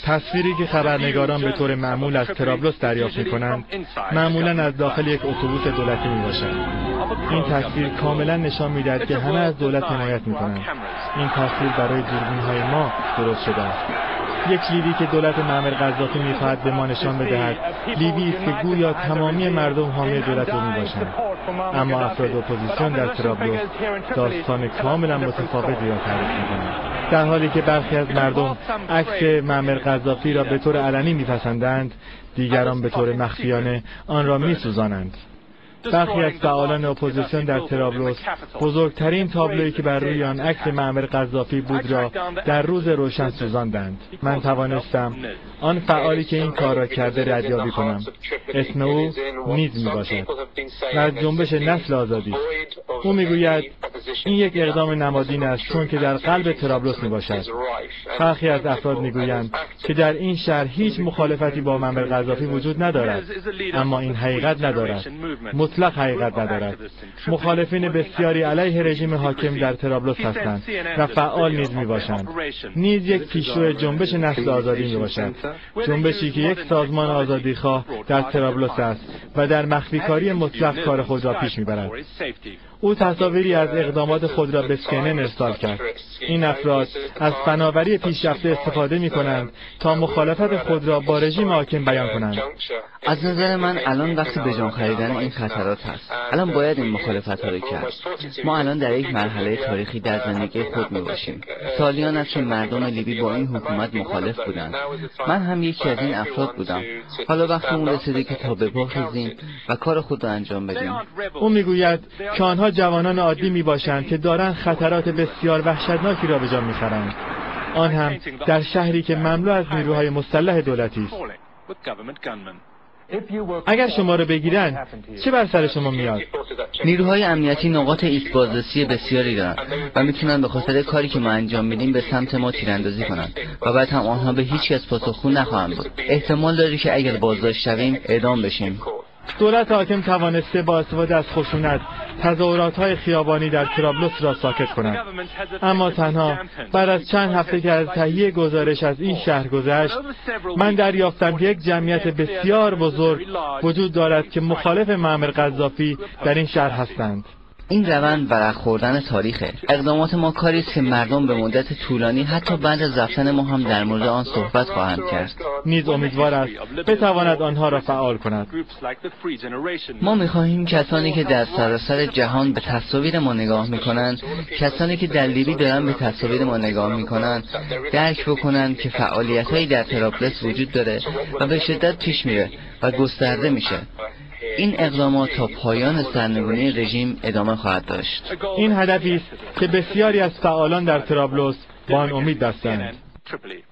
تصویری که خبرنگاران به طور معمول از طرابلس دریافت می‌کنند، معمولاً از داخل یک اتوبوس دولتی میباشد. این تصویر کاملا نشان می‌دهد که همه از دولت حمایت می‌کنند. این تصویر برای دوربین‌های ما درست شده است. یک لیبی که دولت معمر قذافی می‌خواهد به ما نشان بدهد لیبی است که گویا تمامی مردم حامی دولت او میباشند. اما افراد اپوزیسیون در طرابلس داستان کاملا متفاوتی را تعریف می‌کنند. در حالی که برخی از مردم عکس معمر قذافی را به طور علنی می‌پسندند، دیگران به طور مخفیانه آن را می‌سوزانند. برخی از فعالان اپوزیسیون در طرابلس بزرگترین تابلویی که بر روی آن عکس معمر قذافی بود را در روز روشن سوزاندند. من توانستم آن فعالی که این کار را کرده ردیابی کنم. اسم او نیز میباشد و از جنبش نسل آزادی. او میگوید این یک اقدام نمادین است چون که در قلب طرابلس میباشد. برخی از افراد میگویند که در این شهر هیچ مخالفتی با معمر قذافی وجود ندارد، اما این حقیقت ندارد. مطلق حقیقت ندارد. مخالفین بسیاری علیه رژیم حاکم در طرابلس هستند و فعال نیز میباشند. نیز یک پیشرو جنبش نسل آزادی میباشد، جنبشی که یک سازمان آزادیخواه در طرابلس است و در مخفیکاری مطلق کار خود را پیش میبرد. او تصاویری از اقدامات خود را به CNN ارسال کرد. این افراد از فناوری پیشرفته استفاده می‌کنند تا مخالفت خود را با رژیم حاکم بیان کنند. از نظر من الان وقتی به جان خریدن این خطرات هست. الان باید این مخالفت ها رو کرد. ما الان در یک مرحله تاریخی در زندگی خود می‌باشیم. سالیان است که مردم لیبی با این حکومت مخالف بودند. من هم یکی از این افراد بودم. حالا وقت اون رسیده که تا به پا خیزیم و کار خود را انجام بدیم. او میگوید که آنها جوانان عادی میباشند که دارند خطرات بسیار وحشتناکی را به جا میخرند، آن هم در شهری که مملو از نیروهای مسلح دولتی است. اگر شما را بگیرند چه بر سر شما میاد؟ نیروهای امنیتی نقاط ایست بازرسی بسیاری دارند و میتونن به خاطر کاری که ما انجام میدیم به سمت ما تیراندازی کنند و بعد هم آنها به هیچ کس پاسخگو نخواهند بود. احتمال داره که اگر بازداشت شویم اعدام بشیم. دولت حاکم توانسته با استفاده از خشونت تظاهرات‌های خیابانی در طرابلس را ساکت کند، اما تنها بعد از چند هفته که از تهیه گزارش از این شهر گذشت، من دریافتم که یک جمعیت بسیار بزرگ وجود دارد که مخالف معمر قذافی در این شهر هستند. این روند ورق خوردن تاریخه. اقدامات ما کاری است که مردم به مدت طولانی حتی بعد از رفتن ما هم در مورد آن صحبت خواهند کرد. نیز امیدوار است بتواند آنها را فعال کند. ما می‌خواهیم کسانی که در سراسر جهان به تصاویر ما نگاه می‌کنند، کسانی که در لیبی دارن به تصاویر ما نگاه می‌کنند، درک بکنند که فعالیت‌هایی در طرابلس وجود داره و به شدت پیش میره و گسترده میشه. این اقدامات تا پایان سرنگونی رژیم ادامه خواهد داشت. این هدفی است که بسیاری از فعالان در طرابلس با آن امید داشتند.